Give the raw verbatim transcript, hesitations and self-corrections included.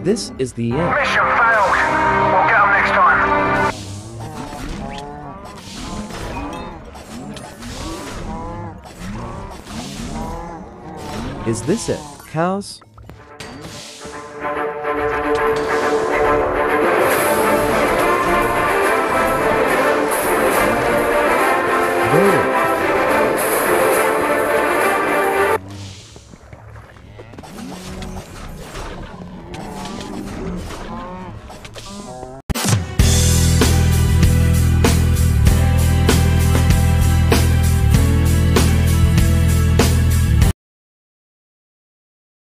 This is the end. Mission failed. We'll get them next time. Is this it, cows?